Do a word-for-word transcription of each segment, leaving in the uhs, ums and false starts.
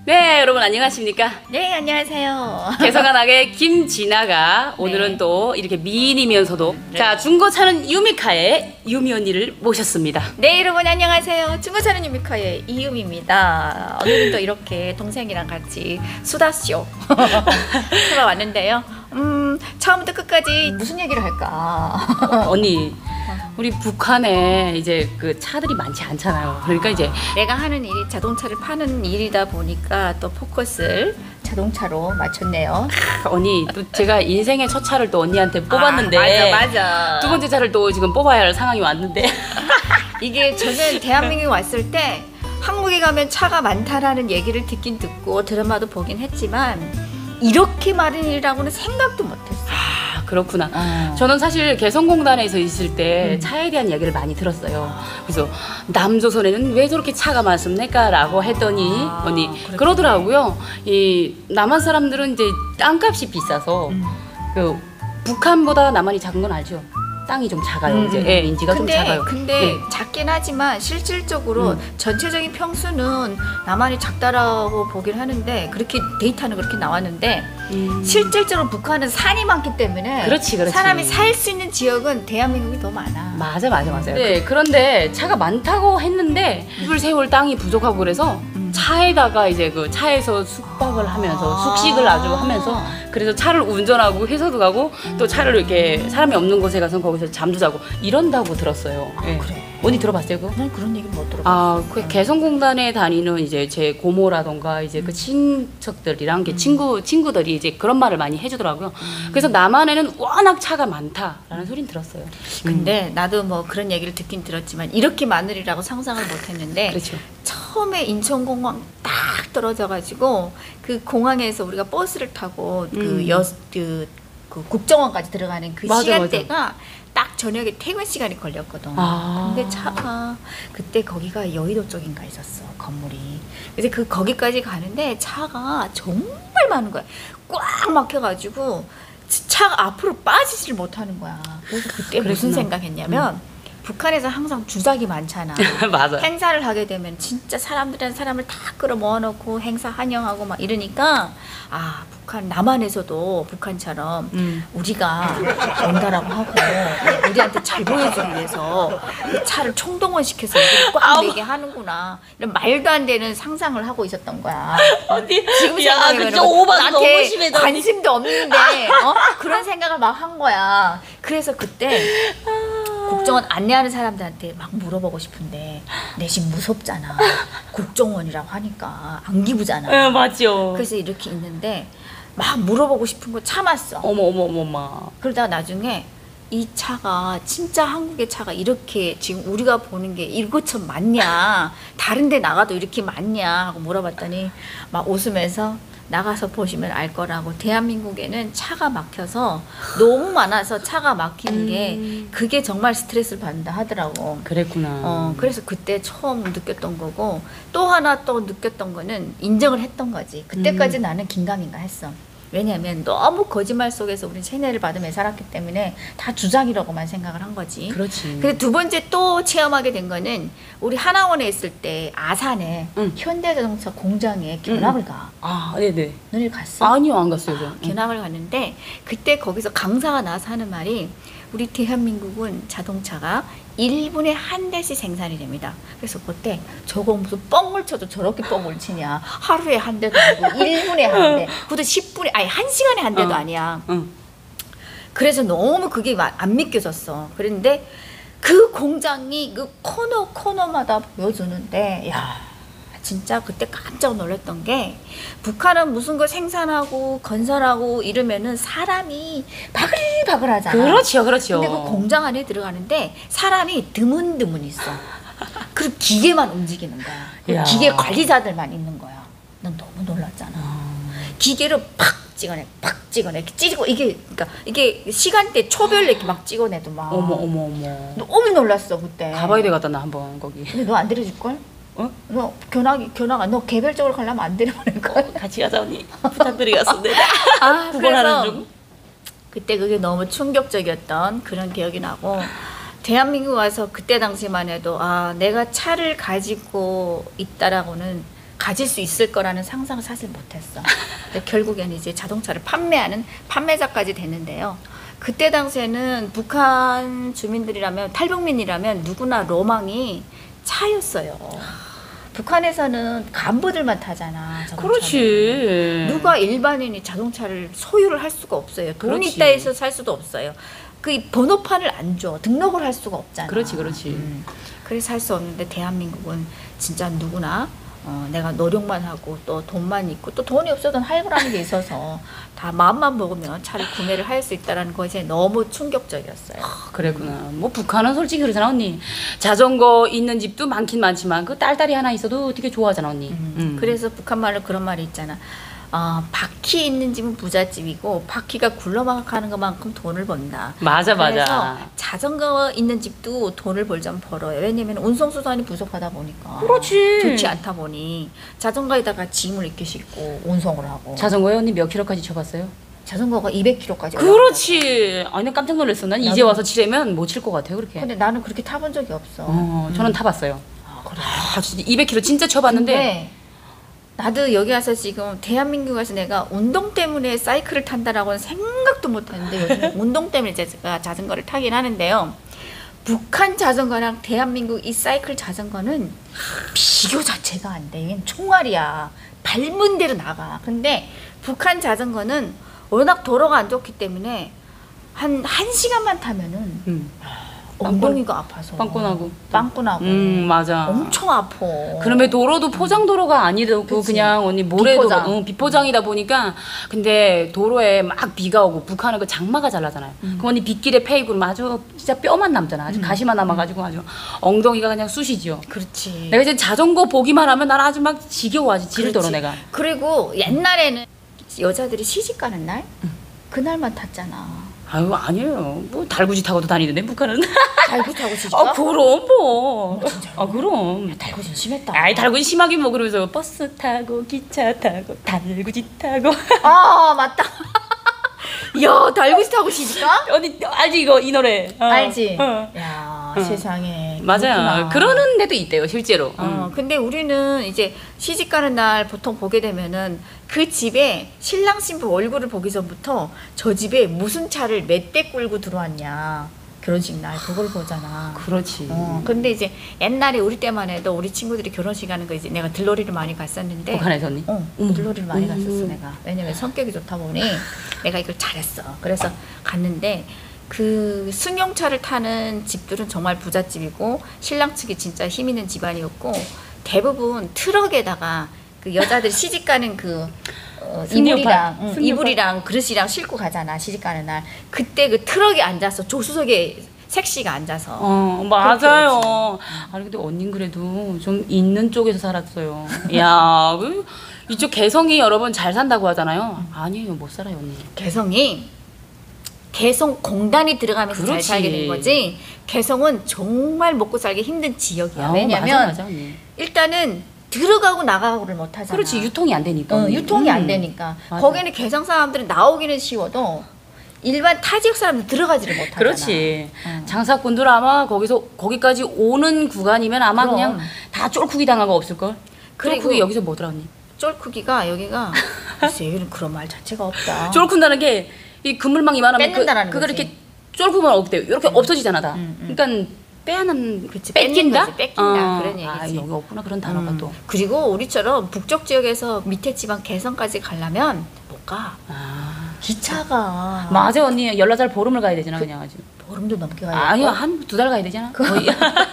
네, 여러분 안녕하십니까? 네, 안녕하세요. 개성한학의 김진아가 오늘은 네. 또 이렇게 미인이면서도 네. 자 중고차는 유미카의 유미 언니를 모셨습니다. 네, 여러분 안녕하세요. 중고차는 유미카의 이유미입니다. 오늘은 또 이렇게 동생이랑 같이 수다쇼 하러 왔는데요. 음, 처음부터 끝까지 무슨 얘기를 할까? 언니, 우리 북한에 이제 그 차들이 많지 않잖아요. 그러니까 이제 내가 하는 일이 자동차를 파는 일이다 보니까 또 포커스를 자동차로 맞췄네요. 언니, 또 제가 인생의 첫 차를 또 언니한테 뽑았는데 아, 맞아, 맞아. 두 번째 차를 또 지금 뽑아야 할 상황이 왔는데 이게 저는 대한민국에 왔을 때 한국에 가면 차가 많다라는 얘기를 듣긴 듣고 드라마도 보긴 했지만 이렇게 많은 일이라고는 생각도 못했어요. 아, 그렇구나. 어. 저는 사실 개성공단에서 있을 때 음. 차에 대한 이야기를 많이 들었어요. 그래서 남조선에는 왜 저렇게 차가 많습니까? 라고 했더니 아, 언니 그렇구나. 그러더라고요. 이 남한 사람들은 이제 땅값이 비싸서 음. 그 북한보다 남한이 작은 건 알죠? 땅이 좀 작아요. 음, 이제 음. 예, 인지가 근데, 좀 작아요. 근데 네. 작긴 하지만 실질적으로 음. 전체적인 평수는 남한이 작다라고 보긴 하는데 그렇게 데이터는 그렇게 나왔는데 음. 실질적으로 북한은 산이 많기 때문에 그렇지, 그렇지. 사람이 살 수 있는 지역은 대한민국이 더 많아. 맞아, 맞아, 맞아요. 네, 그런데 차가 많다고 했는데 이불 세울 땅이 부족하고 그래서 음. 차에다가 이제 그 차에서 숙박을 하면서 아. 숙식을 아주 하면서 그래서 차를 운전하고 회사도 가고 또 차를 이렇게 사람이 없는 곳에 가서 거기서 잠도 자고 이런다고 들었어요. 예. 그래. 언니 들어봤어요, 그거? 난 그런 얘기 못 들어봤어. 아, 그 개성공단에 다니는 이제 제 고모라던가 이제 그 친척들이랑 이렇게 친구 친구들이 이제 그런 말을 많이 해주더라고요. 그래서 남한에는 워낙 차가 많다라는 소리는 들었어요. 근데 나도 뭐 그런 얘기를 듣긴 들었지만 이렇게 많으리라고 상상을 못했는데 그렇죠. 처음에 인천공항 딱 떨어져가지고 그 공항에서 우리가 버스를 타고 음. 그 여 그 그 국정원까지 들어가는 그 맞아, 시간대가 딱 저녁에 퇴근 시간이 걸렸거든. 아. 근데 차가 그때 거기가 여의도 쪽인가 있었어 건물이. 그래서 그 거기까지 가는데 차가 정말 많은 거야. 꽉 막혀가지고 차가 앞으로 빠지질 못하는 거야. 그래서 그때 무슨 그랬구나. 생각했냐면 북한에서 항상 주작이 많잖아. 맞아. 행사를 하게 되면 진짜 사람들한 사람을 다 끌어 모아놓고 행사 환영하고 막 이러니까 아 북한 남한에서도 북한처럼 음. 우리가 온다라고 하고 우리한테 잘 보여주기 위해서 그 차를 총동원시켜서 우리를 꽉 아우. 내게 하는구나 이런 말도 안 되는 상상을 하고 있었던 거야. 언니, 지금 야, 생각해보면 그저 오바 나한테 너무 심해다. 관심도 없는데 어? 그런 생각을 막 한 거야. 그래서 그때 국정원 안내하는 사람들한테 막 물어보고 싶은데 내심 무섭잖아. 국정원이라고 하니까 안 기부잖아. 예, 맞죠. 그래서 이렇게 있는데 막 물어보고 싶은 거 참았어. 어머, 어머, 어머, 어머. 그러다가 나중에 이 차가 진짜 한국의 차가 이렇게 지금 우리가 보는 게 이것처럼 많냐, 다른 데 나가도 이렇게 많냐 하고 물어봤더니 막 웃으면서 나가서 보시면 알 거라고. 대한민국에는 차가 막혀서 너무 많아서 차가 막히는 게 음. 그게 정말 스트레스를 받는다 하더라고. 그랬구나. 어, 그래서 그때 처음 느꼈던 거고 또 하나 또 느꼈던 거는 인정을 했던 거지. 그때까지 음. 나는 긴가민가 했어. 왜냐하면 너무 거짓말 속에서 우린 세뇌를 받으며 살았기 때문에 다 주장이라고만 생각을 한 거지. 그렇지. 근데 두 번째 또 체험하게 된 거는 우리 하나원에 있을 때 아산에 응. 현대자동차 공장에 견학을 가. 아, 네네. 너네 갔어? 아니요, 안 갔어요, 저. 응. 견학을 갔는데 그때 거기서 강사가 나와서 하는 말이 우리 대한민국은 자동차가 일 분에 한 대씩 생산이 됩니다. 그래서 그때 저거 무슨 뻥을 쳐도 저렇게 뻥을 치냐. 하루에 한 대도 아니고 일 분에 한 대. 그것도 십 분에 아니 한 시간에 한 대도 어. 아니야. 응. 그래서 너무 그게 마- 안 믿겨졌어. 그런데 그 공장이 그 코너 코너마다 보여주는데 야 진짜 그때 깜짝 놀랐던 게 북한은 무슨 거 생산하고 건설하고 이러면은 사람이 바글바글 하잖아. 그렇죠, 그렇죠. 근데 그 공장 안에 들어가는데 사람이 드문드문 있어. 그리고 기계만 움직이는 거야. 그 야. 기계 관리자들만 있는 거야. 난 너무 놀랐잖아. 기계를 팍 찍어내, 팍 찍어내, 이렇게 찌고 이게 그러니까 이게 시간대 초별로 이렇게 막 찍어내도 막. 어머, 어머, 어머. 너무 놀랐어 그때. 가봐야 되겠다, 나 한번 거기. 근데 너 안 데려줄 걸? 어? 너 견학이 견학 너 개별적으로 가려면 안 데려보낼 걸? 같이 가자, 언니. 부탁드리겠습니다. 아 구걸하는 그래서 중. 그때 그게 너무 충격적이었던 그런 기억이 나고 대한민국 와서 그때 당시만 해도 아 내가 차를 가지고 있다라고는 가질 수 있을 거라는 상상을 사실 못했어. 근데 결국에는 이제 자동차를 판매하는 판매자까지 됐는데요. 그때 당시에는 북한 주민들이라면 탈북민이라면 누구나 로망이 차였어요. 북한에서는 간부들만 타잖아. 자동차를. 그렇지. 누가 일반인이 자동차를 소유를 할 수가 없어요. 돈이 그렇지. 있다 해서 살 수도 없어요. 그 번호판을 안 줘. 등록을 할 수가 없잖아. 그렇지, 그렇지. 음. 그래서 할 수 없는데 대한민국은 진짜 누구나 어, 내가 노력만 하고 또 돈만 있고 또 돈이 없어도 할부라는 게 있어서 다 마음만 먹으면 차를 구매를 할 수 있다는 것이 너무 충격적이었어요. 아, 그랬구나. 뭐 북한은 솔직히 그러잖아 언니. 자전거 있는 집도 많긴 많지만 그 딸딸이 하나 있어도 되게 좋아하잖아 언니. 음. 음. 그래서 북한 말로 그런 말이 있잖아. 어, 바퀴 있는 집은 부잣집이고 바퀴가 굴러가는 것만큼 돈을 번다. 맞아 맞아. 그래서 자전거 있는 집도 돈을 벌자면 벌어요. 왜냐면 운송수단이 부족하다 보니까. 그렇지. 좋지 않다 보니 자전거에다가 짐을 이렇게 싣고 운송을 하고. 자전거에 언니 몇 킬로까지 쳐봤어요? 자전거가 이백 킬로미터까지. 그렇지. 아니 난 깜짝 놀랐어. 난 이제 나도- 와서 치려면 못 칠 것 같아요 그렇게. 근데 나는 그렇게 타본 적이 없어. 어, 음. 저는 타봤어요. 아, 그래. 아, 진짜 이백 킬로미터 진짜 쳐봤는데 근데 나도 여기 와서 지금 대한민국 와서 내가 운동 때문에 사이클을 탄다라고는 생각도 못했는데 요즘 운동 때문에 제가 자전거를 타긴 하는데요. 북한 자전거랑 대한민국 이 사이클 자전거는 비교 자체가 안 돼. 이건 총알이야. 밟은 대로 나가. 근데 북한 자전거는 워낙 도로가 안 좋기 때문에 한, 한 시간만 타면은 음. 엉덩이가 아파서. 빵꾸나고. 빵꾸나고. 음 맞아. 엄청 아파. 그러면 도로도 포장 도로가 아니고 그치. 그냥 언니 모래도 비포장. 응, 비포장이다 보니까 근데 도로에 막 비가 오고 북한은 그 장마가 잘 나잖아요. 음. 그럼 언니 빗길에 페이고 아주 진짜 뼈만 남잖아. 아주 음. 가시만 남아가지고 아주 엉덩이가 그냥 쑤시지요. 그렇지. 내가 이제 자전거 보기만 하면 나는 아주 막 지겨워하지 지르더러 그렇지. 내가. 그리고 옛날에는 여자들이 시집 가는 날 그날만 탔잖아. 아유 아니에요. 뭐 달구지 타고도 다니던데 북한은. 달구 타고 시집 아 가? 그럼 뭐. 진짜요? 아 그럼. 달구진 심했다. 아이 달구지 심하게 뭐 그러면서 버스 타고 기차 타고 달구지 타고. 아 맞다. 야 달구지 타고 시집 가? 언니 알지 이거 이 노래. 어. 알지. 어. 야 어. 세상에. 맞아요. 그렇구나. 그러는 데도 있대요 실제로. 어, 음. 근데 우리는 이제 시집 가는 날 보통 보게 되면은 그 집에 신랑 신부 얼굴을 보기 전부터 저 집에 무슨 차를 몇 대 끌고 들어왔냐 결혼식 날 그걸 보잖아. 그렇지. 어, 근데 이제 옛날에 우리 때만 해도 우리 친구들이 결혼식 하는 거 이제 내가 들러리를 많이 갔었는데 북한에서 언니. 어, 어머. 들러리를 많이 어머. 갔었어 내가. 왜냐면 성격이 좋다 보니 내가 이걸 잘했어. 그래서 갔는데 그 승용차를 타는 집들은 정말 부잣집이고 신랑 측이 진짜 힘 있는 집안이었고 대부분 트럭에다가 그 여자들이 시집 가는 그 어, 승려판. 이불이랑 응, 승려판. 이불이랑 그릇이랑 싣고 가잖아 시집 가는 날. 그때 그 트럭에 앉아서 조수석에 색시가 앉아서 어 맞아요. 아니 근데 언닌 그래도 좀 있는 쪽에서 살았어요. 야, 그 이쪽 개성이 여러분 잘 산다고 하잖아요. 아니에요 못 살아요 언니. 개성이 개성 공단이 들어가면서 잘 그렇지. 살게 된 거지. 개성은 정말 먹고 살기 힘든 지역이야. 아, 왜냐면 맞아, 맞아, 언니. 일단은 들어가고 나가고를 못 하잖아. 그렇지 유통이 안 되니까. 어, 언니. 유통이 음. 안 되니까. 맞아. 거기는 개성 사람들은 나오기는 쉬워도 일반 타 지역 사람들 들어가지를 못하잖아. 그렇지. 어. 장사꾼들 아마 거기서 거기까지 오는 구간이면 아마 그럼. 그냥 다 쫄쿠기 당한 거 없을 걸. 그리고- 쫄쿠기 여기서 뭐더라 언니? 쫄크기가 여기가 글쎄 여기는 그런 말 자체가 없다. 쫄쿤다는 게 이 그물망 이만하면 그, 뺏는다라는 그걸 거지. 이렇게 쫄쿠면 없대요. 이렇게 없어지잖아 다. 음, 음. 그러니까 빼앗는 그치, 뺏는 뺏긴다. 거지, 뺏긴다. 그런 아, 얘기지. 여기 없구나 그런 단어가 음. 또. 그리고 우리처럼 북쪽 지역에서 밑에 지방 개성까지 가려면 못 가. 아. 기차가 맞아 언니 열나살 보름을 가야 되잖아 그냥 아주. 보름도 넘게 가야 아니요 돼. 한 두 달 가야 되잖아. 거의.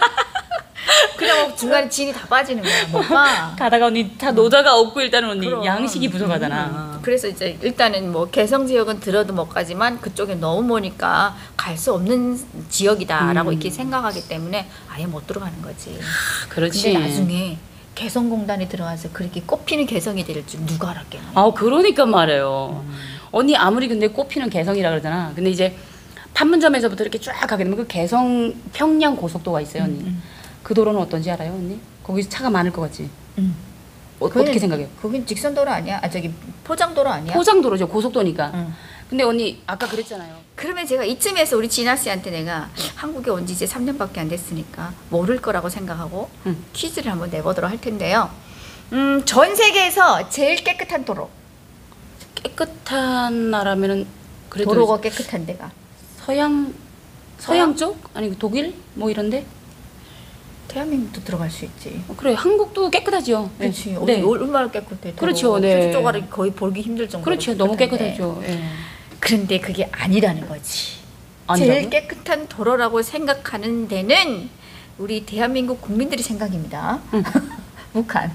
그냥 뭐 중간에 진이 다 빠지는 거야. 못 가. 가다가 언니 다 노자가 없고 일단은 언니 그럼. 양식이 부족하잖아. 음. 그래서 이제 일단은 뭐 개성 지역은 들어도 못 가지만 그쪽에 너무 머니까 갈 수 없는 지역이다라고 음. 이렇게 생각하기 때문에 아예 못 들어가는 거지. 그렇지. 근데 나중에 개성공단에 들어가서 그렇게 꽃피는 개성이 될 줄 누가 알았겠냐. 아 그러니까 말해요. 음. 언니 아무리 근데 꽃피는 개성이라 그러잖아. 근데 이제 판문점에서부터 이렇게 쫙 가게 되면 그 개성 평양 고속도가 있어요 언니. 음. 그 도로는 어떤지 알아요 언니? 거기 차가 많을 것 같지? 음. 어, 어떻게 생각해요? 거긴 직선도로 아니야? 아 저기 포장도로 아니야? 포장도로죠 고속도니까. 응. 근데 언니 아까 그랬잖아요. 그러면 제가 이쯤에서 우리 진아 씨한테 내가 한국에 온 지 이제 삼 년밖에 안 됐으니까 모를 거라고 생각하고 응. 퀴즈를 한번 내보도록 할 텐데요. 음, 전 세계에서 제일 깨끗한 도로. 깨끗한 나라면은 그래도 도로가 깨끗한 데가. 서양 서양 쪽? 아니 독일 뭐 이런데? 대한민국도 들어갈 수 있지. 어, 그래 한국도 깨끗하죠. 그렇지. 네. 네. 얼마나 깨끗해. 도로. 그렇죠, 네. 쪼가리 거의 보기 힘들 정도로. 그렇죠. 너무 깨끗한데. 깨끗하죠. 예. 그런데 그게 아니라는 거지. 아니라고요? 제일 깨끗한 도로라고 생각하는 데는 우리 대한민국 국민들이 생각입니다. 응. 북한.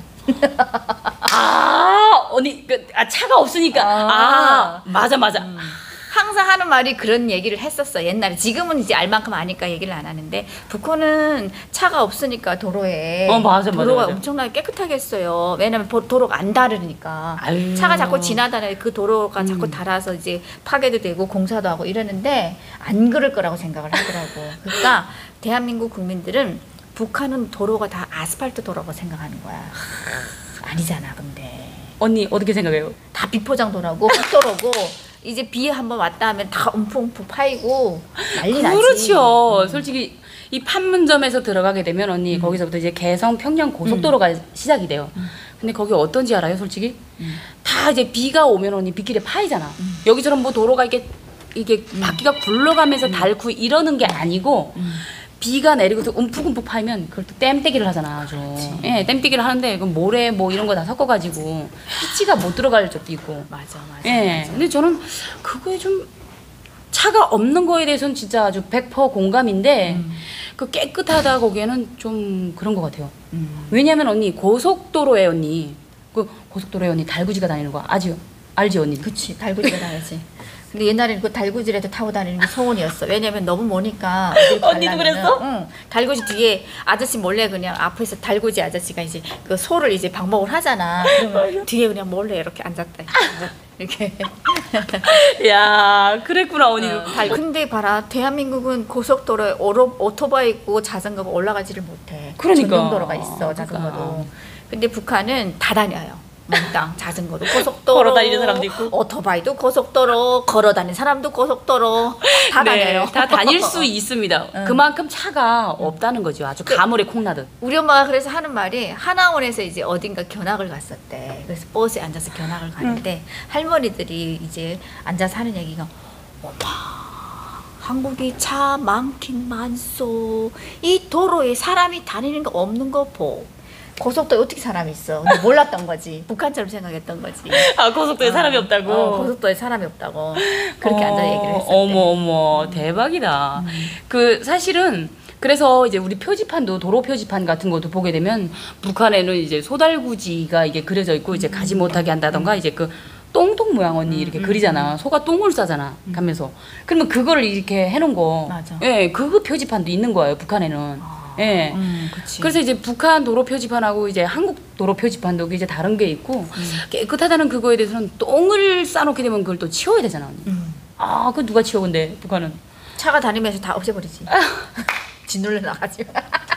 아 언니 그, 아 차가 없으니까 아, 아. 맞아 맞아. 음. 항상 하는 말이 그런 얘기를 했었어 옛날에. 지금은 이제 알 만큼 아니까 얘기를 안 하는데 북한은 차가 없으니까 도로에 어, 맞아, 맞아, 도로가 맞아. 엄청나게 깨끗하게 했어요. 왜냐면 보- 도로가 안 다르니까. 아유. 차가 자꾸 지나다녀 그 도로가 음. 자꾸 닳아서 이제 파괴도 되고 공사도 하고 이러는데 안 그럴 거라고 생각을 하더라고. 그러니까 대한민국 국민들은 북한은 도로가 다 아스팔트 도로라고 생각하는 거야. 아니잖아 근데. 언니 어떻게 생각해요? 다 비포장도로고 흙도로고 이제 비 한번 왔다 하면 다 움푹움푹 파이고 난리 나지. 그렇죠. 음. 솔직히 이 판문점에서 들어가게 되면 언니 거기서부터 이제 개성 평양 고속도로가 시작이 돼요. 근데 거기 어떤지 알아요, 솔직히? 음. 다 이제 비가 오면 언니 빗길에 파이잖아. 여기처럼 뭐 도로가 이게 이게 바퀴가 굴러가면서 닳고 이러는 게 아니고 비가 내리고 또 움푹움푹 파이면 그걸 또 땜떼기를 하잖아, 아주. 예, 땜떼기를 하는데 그 모래 뭐 이런 거 다 섞어가지고 피치가 못 들어갈 적도 있고. 맞아 맞아. 예. 맞아. 근데 저는 그거에 좀 차가 없는 거에 대해서는 진짜 아주 백 퍼센트 공감인데 음. 그 깨끗하다 거기에는 좀 그런 것 같아요. 음. 왜냐면 언니 고속도로에 언니 그 고속도로에 언니 달구지가 다니는 거 아지 알지 언니? 그치 달구지가 다르지. 근데 옛날에는 그 달구지라도 타고 다니는 게 소원이었어. 왜냐면 너무 머니까. 어딜 언니도 가려면은, 그랬어? 응. 달구지 뒤에 아저씨 몰래 그냥 앞에서 달구지 아저씨가 이제 그 소를 이제 방목을 하잖아. 그러면 뒤에 그냥 몰래 이렇게 앉았다. 이렇게. 야 그랬구나 언니. 어, 달- 근데 봐라 대한민국은 고속도로에 오로, 오토바이 있고 자전거가 올라가지를 못해. 그러니까. 전용도로가 있어 자전거도. 그러니까. 근데 북한은 다 다녀요. 몽땅 자전거도 고속도로 걸어 다니는 사람도 있고. 오토바이도 고속도로 걸어 다니는 사람도 고속도로 다 다녀요. 네, 다 다닐 수 있습니다. 응. 그만큼 차가 없다는 거죠. 아주 가물에 콩나듯. 우리 엄마가 그래서 하는 말이 하나원에서 이제 어딘가 견학을 갔었대. 그래서 버스에 앉아서 견학을 가는데 할머니들이 이제 앉아서 하는 얘기가 엄마 한국이 차 많긴 많소. 이 도로에 사람이 다니는 거 없는 거 보. 고속도로에 어떻게 사람이 있어. 근데 몰랐던 거지. 북한처럼 생각했던 거지. 아 고속도로에 사람이 어, 없다고. 어, 고속도로에 사람이 없다고. 그렇게 어, 앉아 얘기를 했었대. 어머 어머 대박이다. 그 사실은 그래서 이제 우리 표지판도 도로 표지판 같은 것도 보게 되면 북한에는 이제 소달구지가 이게 그려져 있고 이제 가지 못하게 한다던가 이제 그 똥똥 모양 언니 이렇게 그리잖아. 소가 똥을 싸잖아 가면서. 그러면 그거를 이렇게 해놓은 거. 맞아. 예, 그거 표지판도 있는 거예요 북한에는. 예. 음, 그치. 그래서 이제 북한 도로 표지판하고 이제 한국 도로 표지판도 이제 다른 게 있고 깨끗하다는 그거에 대해서는 똥을 싸놓게 되면 그걸 또 치워야 되잖아 언니. 음. 아, 그 누가 치워 근데 북한은? 차가 다니면서 다 없애버리지. 짓눌러 나가지.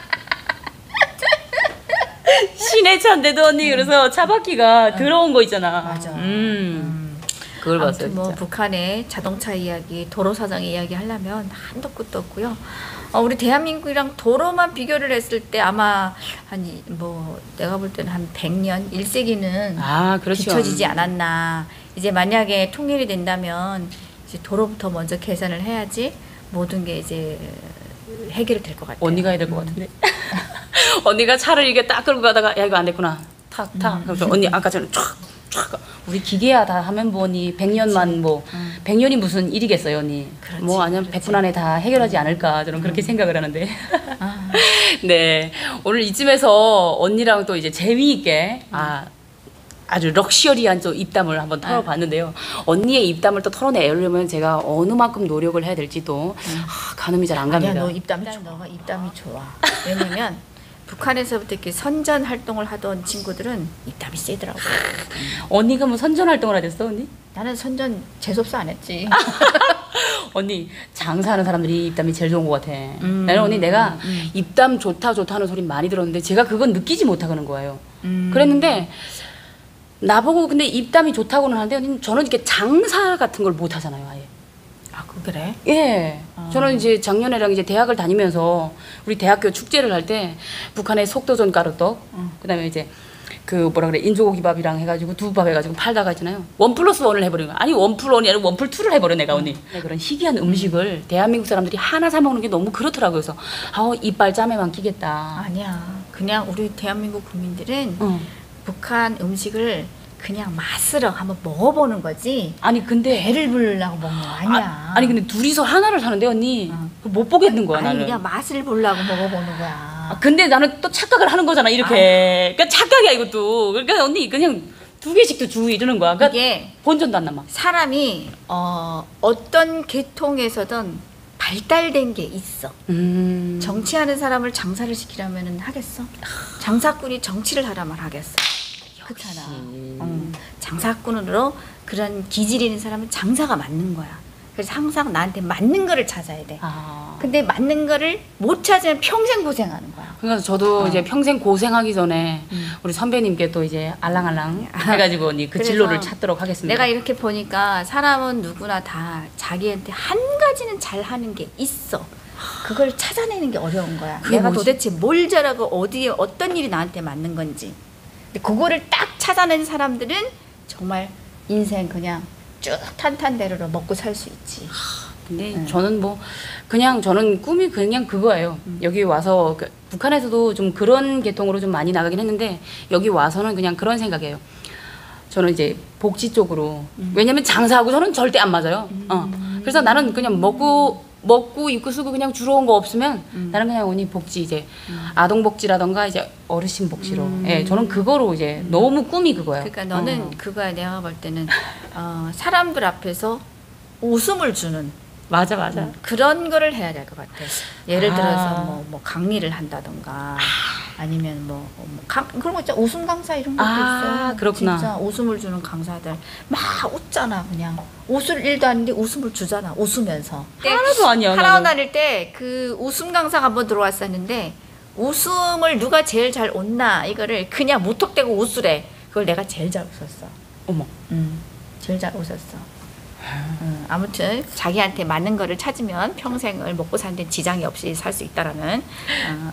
시내 차인데도 언니 그래서 차 바퀴가 더러운 거 있잖아. 맞아. 음. 그걸 봤어요 아무튼 뭐 진짜. 북한의 자동차 이야기, 도로 사정 이야기 하려면 한도 끝도 없고요. 어, 우리 대한민국이랑 도로만 비교를 했을 때 아마 한 뭐 내가 볼 때는 한 백 년, 일 세기는 아, 그렇죠. 뒤처지지 않았나. 이제 만약에 통일이 된다면 이제 도로부터 먼저 개선을 해야지 모든 게 이제 해결이 될 것 같아요. 언니가 해야 될 것 같은데. 언니가 차를 이렇게 딱 끌고 가다가 야 이거 안 됐구나. 탁 탁. 그래서 언니 아까 전에 촥 촥. 우리 기계야 다 하면 뭐 언니 백 년만 뭐 백 년이 무슨 일이겠어요 언니. 그렇지, 뭐 아니면 그렇지. 백 분 안에 다 해결하지 않을까 저는 그렇게 생각을 하는데. 아, 네 오늘 이쯤에서 언니랑 또 이제 재미있게 아 아주 럭셔리한 또 입담을 한번 털어봤는데요. 언니의 입담을 또 털어내려면 제가 어느 만큼 노력을 해야 될지도 아, 가늠이 잘 안 아니야 갑니다. 너 입담이 너가 입담이 좋아. 왜냐면 북한에서부터 이렇게 선전 활동을 하던 친구들은 입담이 세더라고. 언니가 뭐 선전 활동을 하셨어 언니? 나는 선전 재수없어 안 했지. 언니 장사하는 사람들이 입담이 제일 좋은 것 같아. 음, 나는 언니 내가 음. 입담 좋다 좋다 하는 소리 많이 들었는데 제가 그건 느끼지 못하는 거예요. 음. 그랬는데 나보고 근데 입담이 좋다고는 하는데 언니 저는 이렇게 장사 같은 걸 못 하잖아요 아예. 아, 그 그래? 예. 아. 저는 이제 작년에랑 이제 대학을 다니면서 우리 대학교 축제를 할 때 북한의 속도전 가루떡, 음. 그다음에 이제 그 뭐라 그래 인조고기밥이랑 해가지고 두부밥 해가지고 팔다가 있잖아요. 원 플러스 원을 해버린 거야. 아니 원 플러스 원이 아니라 원 플러스 투를 해버려 내가 언니. 네, 그런 희귀한 음식을 대한민국 사람들이 하나 사 먹는 게 너무 그렇더라고요. 그래서 아우 이빨 짬에만 끼겠다. 아니야. 그냥 우리 대한민국 국민들은 응. 북한 음식을 그냥 맛으로 한번 먹어보는 거지. 아니 근데 배를 부르려고 먹는 거 아니야. 아, 아니 근데 둘이서 하나를 사는데 언니 응. 못 보겠는 거야 아니, 나는. 그냥 맛을 보려고 먹어보는 거야. 아, 근데 나는 또 착각을 하는 거잖아 이렇게. 그러니까 착각이야 이것도. 그러니까 언니 그냥 두 개씩도 주고 이러는 거야. 그러니까 이게 본전도 안 남아. 사람이 어, 어떤 계통에서든 발달된 게 있어. 음. 정치하는 사람을 장사를 시키려면 하겠어? 장사꾼이 정치를 하라면 하겠어? 그렇잖아. 음, 장사꾼으로 그런 기질 있는 사람은 장사가 맞는 거야. 그래서 항상 나한테 맞는 거를 찾아야 돼. 아. 근데 맞는 거를 못 찾으면 평생 고생하는 거야. 그래서 저도 어. 이제 평생 고생하기 전에 음. 우리 선배님께 또 이제 알랑알랑 해가지고 언니 그 그래서 진로를 찾도록 하겠습니다. 내가 이렇게 보니까 사람은 누구나 다 자기한테 한 가지는 잘하는 게 있어. 그걸 찾아내는 게 어려운 거야. 그게 내가 뭐지? 도대체 뭘 잘하고 어디에 어떤 일이 나한테 맞는 건지. 근데 그거를 딱 찾아낸 사람들은 정말 인생 그냥 쭉 탄탄대로로 먹고 살 수 있지. 근데 음. 저는 뭐 그냥 저는 꿈이 그냥 그거예요. 음. 여기 와서 그 북한에서도 좀 그런 계통으로 좀 많이 나가긴 했는데 여기 와서는 그냥 그런 생각이에요. 저는 이제 복지 쪽으로 음. 왜냐면 장사하고 저는 절대 안 맞아요. 어. 그래서 나는 그냥 먹고 먹고 입고 쓰고 그냥 주러 온 거 없으면 음. 나는 그냥 언니 복지 이제 음. 아동 복지라던가 이제 어르신 복지로 음. 예 저는 그거로 이제 너무 꿈이 그거예요. 그러니까 너는 어. 그거야. 내가 볼 때는 어, 사람들 앞에서 웃음을 주는 맞아 맞아. 그런 거를 해야 될 것 같아. 예를 아. 들어서 뭐, 뭐 강의를 한다던가 아니면 뭐, 뭐 강, 그런 거 있잖아. 웃음 강사 이런 것도 아, 있어. 그렇구나. 진짜 웃음을 주는 강사들 막 웃잖아 그냥. 웃을 일도 아닌데 웃음을 주잖아. 웃으면서. 하나도 아니야. 하나원 나는. 다닐 때 그 웃음 강사가 한번 들어왔었는데 웃음을 누가 제일 잘 웃나 이거를 그냥 무턱대고 웃으래. 그걸 내가 제일 잘 웃었어. 어머. 음, 제일 잘 웃었어. 음, 아무튼 자기한테 맞는 거를 찾으면 평생을 먹고 사는데 지장이 없이 살 수 있다라는. 어.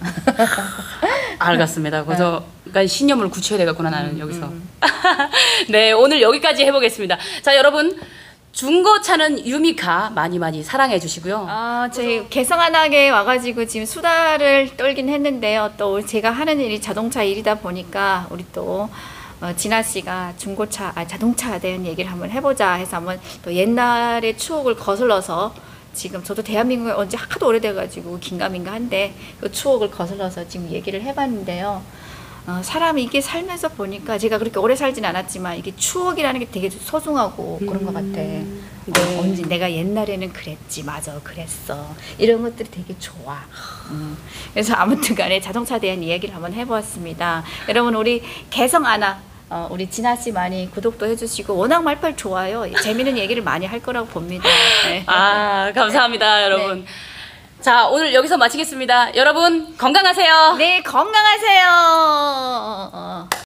알겠습니다. 그래서 그러니까 신념을 굳혀야 되겠구나 나는 여기서. 음. 네 오늘 여기까지 해보겠습니다. 자 여러분 중고차는 유미카 많이 많이 사랑해 주시고요. 아, 저희 개성하나게 와가지고 지금 수다를 떨긴 했는데요. 또 제가 하는 일이 자동차 일이다 보니까 우리 또 어, 진아 씨가 중고차, 아, 자동차에 대한 얘기를 한번 해보자 해서 한번 또 옛날의 추억을 거슬러서 지금 저도 대한민국에 온 지 하도 오래돼가지고 긴가민가한데 그 추억을 거슬러서 지금 얘기를 해봤는데요. 어, 사람이 이게 살면서 보니까 제가 그렇게 오래 살진 않았지만 이게 추억이라는 게 되게 소중하고 그런 것 같아. 네. 어, 언제 내가 옛날에는 그랬지, 맞아, 그랬어. 이런 것들이 되게 좋아. 음. 그래서 아무튼간에 자동차에 대한 이야기를 한번 해보았습니다. 여러분 우리 개성 아나 어, 우리 진아 씨 많이 구독도 해주시고 워낙 말팔 좋아요. 재미있는 얘기를 많이 할 거라고 봅니다. 네. 아 감사합니다 여러분. 자 오늘 여기서 마치겠습니다. 여러분 건강하세요. 네, 건강하세요.